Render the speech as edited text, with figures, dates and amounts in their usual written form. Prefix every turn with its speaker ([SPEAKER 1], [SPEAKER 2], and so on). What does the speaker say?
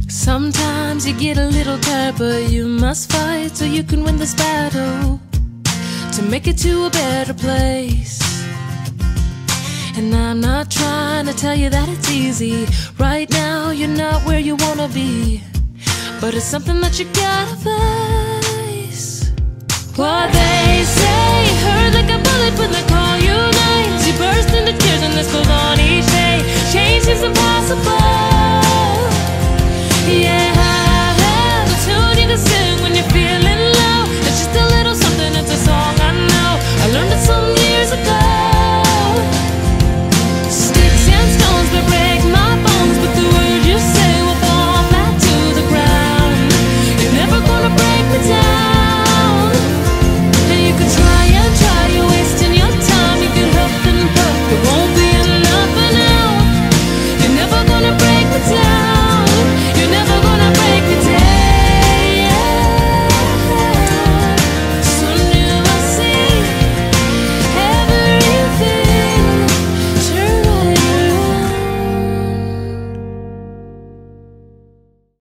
[SPEAKER 1] Sometimes you get a little tired, but you must fight so you can win this battle, to make it to a better place. And I'm not trying to tell you that it's easy. Right now you're not where you wanna be, but it's something that you gotta face. What they say hurt like a bullet when they call you names. You burst into tears and this goes on each day. Change is impossible.